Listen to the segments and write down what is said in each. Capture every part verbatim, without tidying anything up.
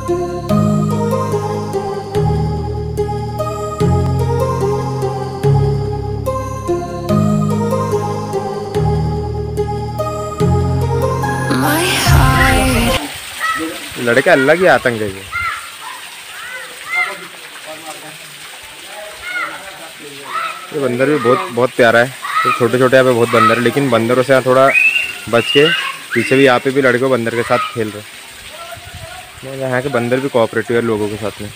लड़के अलग ही आतंक है। ये बंदर भी बहुत बहुत प्यारा है। तो छोटे छोटे यहाँ पे बहुत बंदर है, लेकिन बंदरों से यहाँ थोड़ा बच के, पीछे भी यहाँ पे भी लड़के बंदर के साथ खेल रहे हैं। यहाँ के बंदर भी कोऑपरेटिव है लोगों के साथ में।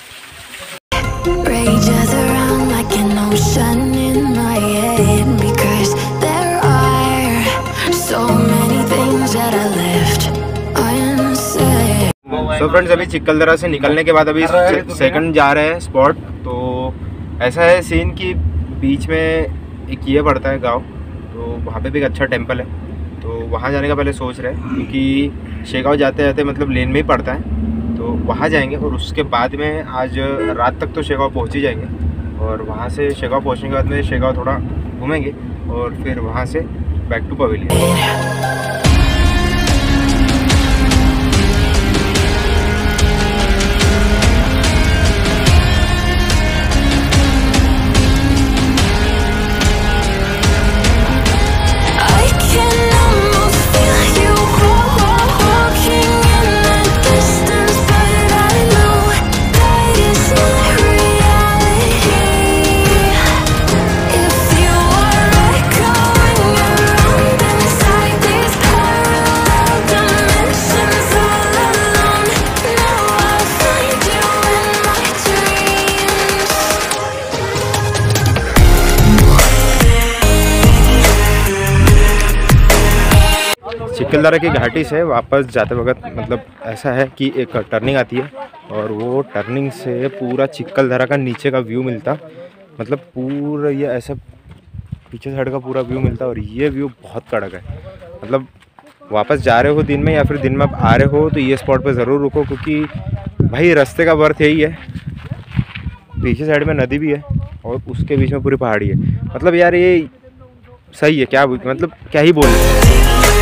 तो फ्रेंड्स अभी चिक्कलदरा से निकलने के बाद अभी सेकंड जा रहे हैं स्पॉट। तो ऐसा है सीन कि बीच में एक ये पड़ता है गांव, तो वहाँ पे भी एक अच्छा टेंपल है, तो वहाँ जाने का पहले सोच रहे हैं, क्योंकि शेगांव जाते जाते मतलब लेन में ही पड़ता है, तो वहाँ जाएंगे। और उसके बाद में आज रात तक तो शेगांव पहुँच ही जाएंगे, और वहाँ से शेगांव पहुँचने के बाद में शेगांव थोड़ा घूमेंगे और फिर वहाँ से बैक टू पवेलियन। चिक्कलदरा की घाटी से वापस जाते वक्त मतलब ऐसा है कि एक टर्निंग आती है, और वो टर्निंग से पूरा चिक्कलदरा का नीचे का व्यू मिलता, मतलब पूरा ये ऐसा पीछे साइड का पूरा व्यू मिलता। और ये व्यू बहुत कड़क है। मतलब वापस जा रहे हो दिन में या फिर दिन में आप आ रहे हो तो ये स्पॉट पे ज़रूर रुको, क्योंकि भाई रास्ते का वर्थ यही है। पीछे साइड में नदी भी है और उसके बीच में पूरी पहाड़ी है। मतलब यार ये सही है, क्या मतलब क्या ही बोले।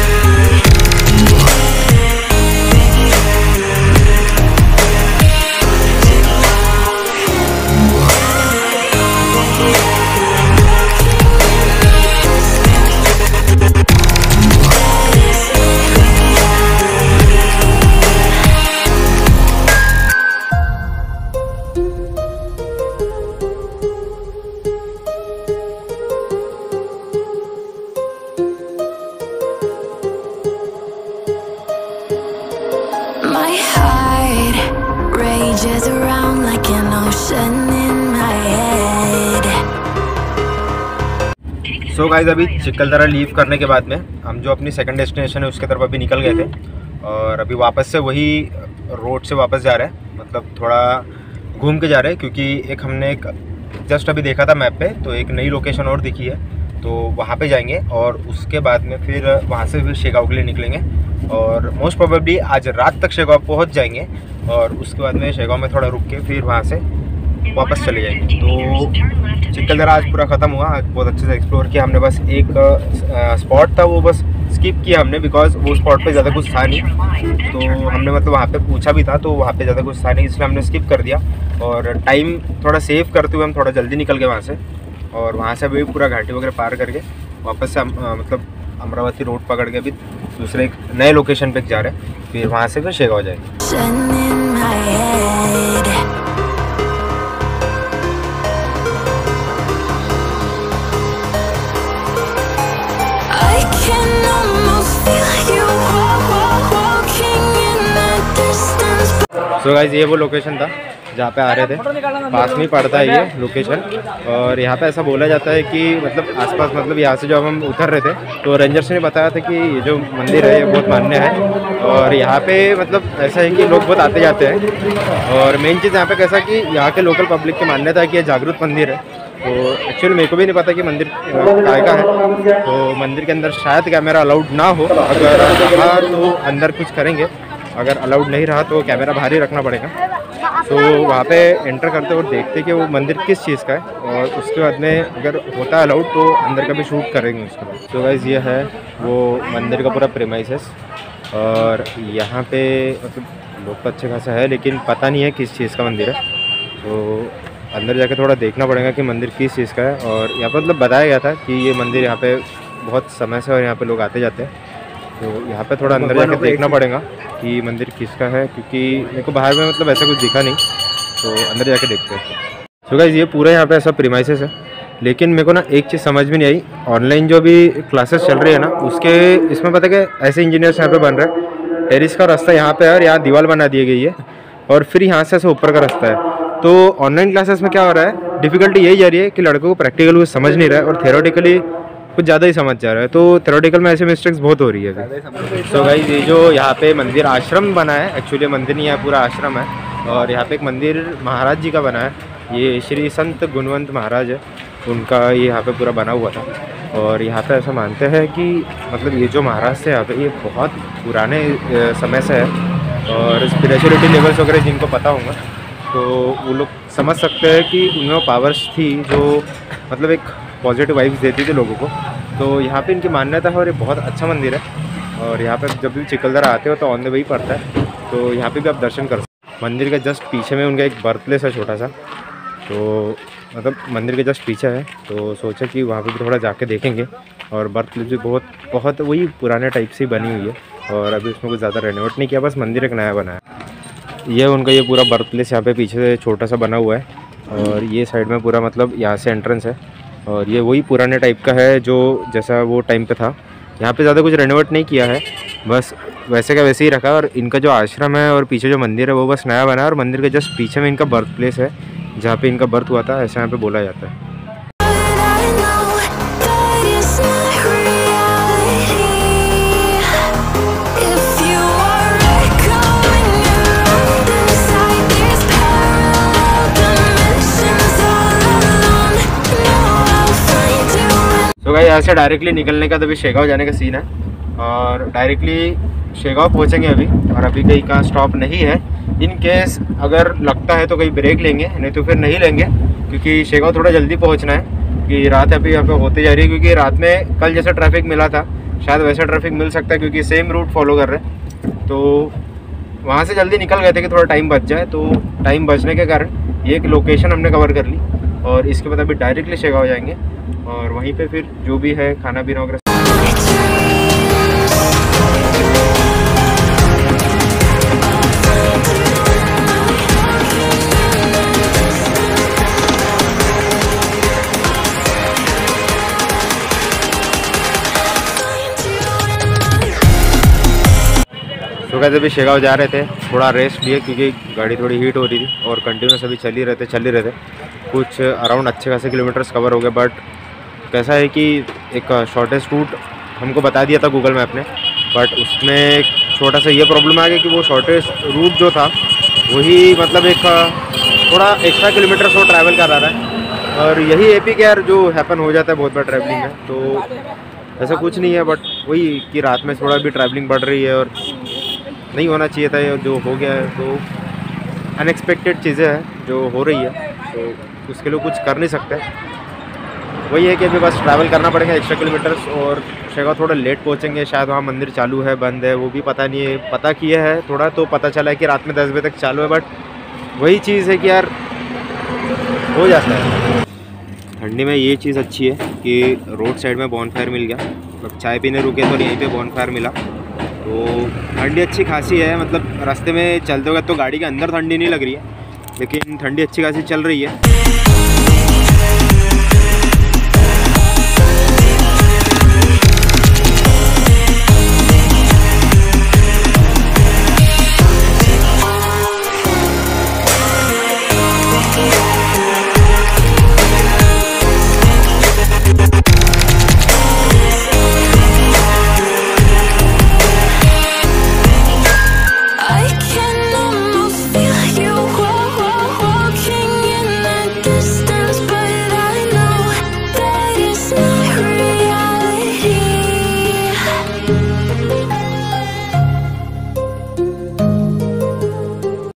सो so गाइस अभी चिक्कलदरा लीव करने के बाद में हम जो अपनी सेकंड डेस्टिनेशन है उसके तरफ अभी निकल गए थे, और अभी वापस से वही रोड से वापस जा रहे हैं। मतलब थोड़ा घूम के जा रहे हैं, क्योंकि एक हमने एक जस्ट अभी देखा था मैप पे, तो एक नई लोकेशन और दिखी है, तो वहाँ पे जाएंगे। और उसके बाद में फिर वहाँ से फिर शेगांव के लिए निकलेंगे, और मोस्ट प्रोबेबली आज रात तक शेगांव पहुँच जाएंगे। और उसके बाद में शेगांव में थोड़ा रुक के फिर वहाँ से वापस चले जाएंगे। तो चिक्कलदरा आज पूरा ख़त्म हुआ, आज बहुत अच्छे से एक्सप्लोर किया हमने। बस एक स्पॉट था वो बस स्किप किया हमने, बिकॉज वो स्पॉट पे ज़्यादा कुछ था नहीं, तो हमने मतलब वहाँ पे पूछा भी था तो वहाँ पे ज़्यादा कुछ था नहीं, इसलिए हमने स्किप कर दिया। और टाइम थोड़ा सेव करते हुए हम थोड़ा जल्दी निकल गए वहाँ से, और वहाँ से अभी पूरा घाटी वगैरह पार करके वापस से हम मतलब अमरावती रोड पकड़ के अभी दूसरे एक नए लोकेशन पे जा रहे हैं, फिर वहाँ से फिर शेगांव जाएंगे। सो गाइस ये वो लोकेशन था जहाँ पे आ रहे थे, पास में ही पड़ता है ये लोकेशन। और यहाँ पे ऐसा बोला जाता है कि मतलब आसपास मतलब यहाँ से जब हम उतर रहे थे तो रेंजर्स ने बताया था कि ये जो मंदिर है ये बहुत मान्य है, और यहाँ पे मतलब ऐसा है कि लोग बहुत आते जाते हैं। और मेन चीज़ यहाँ पे कैसा कि यहाँ के लोकल पब्लिक की मान्यता है कि ये जागृत मंदिर है। तो एक्चुअली मेरे को भी नहीं पता कि मंदिर काय का है, तो मंदिर के अंदर शायद कैमरा अलाउड ना हो, अगर रहा तो अंदर कुछ करेंगे, अगर अलाउड नहीं रहा तो कैमरा बाहर ही रखना पड़ेगा। तो वहाँ पे एंटर करते और देखते कि वो मंदिर किस चीज़ का है, और उसके बाद में अगर होता है अलाउड तो अंदर का भी शूट करेंगे उसके बाद। तो गाइस ये है वो मंदिर का पूरा प्रेमाइसेस, और यहाँ पे मतलब लोग तो अच्छे खासा है, लेकिन पता नहीं है किस चीज़ का मंदिर है। तो अंदर जाके थोड़ा देखना पड़ेगा कि मंदिर किस चीज़ का है। और यहाँ पर मतलब बताया गया था कि ये मंदिर यहाँ पे बहुत समय से और यहाँ पे लोग आते जाते हैं। तो यहाँ पे थोड़ा अंदर जाके देखना पड़ेगा कि मंदिर किसका है, क्योंकि मेरे को बाहर में मतलब ऐसा कुछ दिखा नहीं। तो अंदर जाके देखते हैं। तो गाइस ये पूरा यहाँ पे ऐसा प्रीमाइसेस है, लेकिन मेरे को ना एक चीज़ समझ में नहीं आई। ऑनलाइन जो भी क्लासेस चल रही है ना, उसके इसमें पता है कि ऐसे इंजीनियर्स यहाँ पे बन रहे हैं। टेरिस का रास्ता यहाँ पे है और यहाँ दीवार बना दी गई है, और फिर यहाँ से ऐसे ऊपर का रास्ता है। तो ऑनलाइन क्लासेस में क्या हो रहा है, डिफ़िकल्टी यही जा रही है कि लड़कों को प्रैक्टिकल कुछ समझ नहीं रहा है और थ्योरेटिकली कुछ ज़्यादा ही समझ जा रहा है। तो थ्योरेटिकल में ऐसे मिस्टेक्स बहुत हो रही है अभी। सो गाइस ये जो यहाँ पे मंदिर आश्रम बना है, एक्चुअली मंदिर नहीं है, पूरा आश्रम है। और यहाँ पे एक मंदिर महाराज जी का बना है, ये श्री संत गुणवंत महाराज है, उनका ये यहाँ पे पूरा बना हुआ था। और यहाँ पे ऐसा मानते हैं कि मतलब ये जो महाराज थे यहाँ पे, ये बहुत पुराने समय से है। और स्पिरिचुअलिटी लेवल्स वगैरह जिनको पता होगा तो वो लोग समझ सकते हैं कि उनमें पावर्स थी जो मतलब एक पॉजिटिव वाइब्स देती थी लोगों को। तो यहाँ पे इनकी मान्यता है और ये बहुत अच्छा मंदिर है। और यहाँ पे जब भी चिकलदरा आते हो तो ऑन द वे ही पड़ता है, तो यहाँ पे भी आप दर्शन कर सकते हैं। मंदिर के जस्ट पीछे में उनका एक बर्थ प्लेस है छोटा सा, तो मतलब मंदिर के जस्ट पीछे है। तो सोचा कि वहाँ पे भी थोड़ा जाके देखेंगे। और बर्थ प्लेस भी बहुत बहुत वही पुराने टाइप से बनी हुई है, और अभी उसमें कुछ ज़्यादा रेनोवेट नहीं किया, बस मंदिर एक नया बना है। ये उनका ये पूरा बर्थ प्लेस यहाँ पे पीछे से छोटा सा बना हुआ है, और ये साइड में पूरा मतलब यहाँ से एंट्रेंस है। और ये वही पुराने टाइप का है जो जैसा वो टाइम पे था। यहाँ पे ज़्यादा कुछ रेनोवेट नहीं किया है, बस वैसे का वैसे ही रखा है। और इनका जो आश्रम है और पीछे जो मंदिर है वो बस नया बना है, और मंदिर के जस्ट पीछे में इनका बर्थ प्लेस है जहाँ पे इनका बर्थ हुआ था, ऐसा यहाँ पे बोला जाता है। तो गाइस यहाँ से डायरेक्टली निकलने का तो अभी शेगांव जाने का सीन है, और डायरेक्टली शेगांव पहुँचेंगे अभी। और अभी कहीं का स्टॉप नहीं है, इन केस अगर लगता है तो कहीं ब्रेक लेंगे, नहीं तो फिर नहीं लेंगे, क्योंकि शेगांव थोड़ा जल्दी पहुँचना है कि रात अभी यहाँ पे होते जा रही है। क्योंकि रात में कल जैसा ट्रैफिक मिला था शायद वैसा ट्रैफिक मिल सकता है, क्योंकि सेम रूट फॉलो कर रहे हैं। तो वहाँ से जल्दी निकल गए थे कि थोड़ा टाइम बच जाए, तो टाइम बचने के कारण ये एक लोकेशन हमने कवर कर ली। और इसके बाद अभी डायरेक्टली शेगांव जाएंगे, और वहीं पे फिर जो भी है खाना पीना वगैरह। तो कैसे अभी शेगांव जा रहे थे, थोड़ा रेस्ट लिए क्योंकि गाड़ी थोड़ी हीट हो रही थी, और कंटिन्यूस अभी चल ही रहते चल ही रहते कुछ अराउंड अच्छे खासे किलोमीटर्स कवर हो गए। बट कैसा है कि एक शॉर्टेस्ट रूट हमको बता दिया था गूगल मैप ने, बट उसमें एक छोटा सा ये प्रॉब्लम आ गया कि वो शॉर्टेस्ट रूट जो था वही मतलब एक थोड़ा एक्स्ट्रा किलोमीटर्स वो ट्रैवल कर रहा है। और यही एपी के यार जो हैपन हो जाता है बहुत बार ट्रैवलिंग में, तो ऐसा कुछ नहीं है। बट वही कि रात में थोड़ा भी ट्रैवलिंग बढ़ रही है और नहीं होना चाहिए था, जो हो गया है। तो अनएक्सपेक्टेड चीज़ें हैं जो हो रही है, तो उसके लिए कुछ कर नहीं सकते। वही है कि अभी बस ट्रैवल करना पड़ेगा एक्स्ट्रा किलोमीटर्स, और शेगांव थोड़ा लेट पहुंचेंगे। शायद वहाँ मंदिर चालू है बंद है वो भी पता नहीं है, पता किया है थोड़ा तो पता चला है कि रात में दस बजे तक चालू है। बट वही चीज़ है कि यार हो जाता है। ठंडी में ये चीज़ अच्छी है कि रोड साइड में बॉनफायर मिल गया, मतलब चाय पीने रुके तो यहीं पे बॉनफायर मिला। तो ठंडी अच्छी खासी है, मतलब रास्ते में चलते वक्त तो गाड़ी के अंदर ठंडी नहीं लग रही है, लेकिन ठंडी अच्छी खासी चल रही है।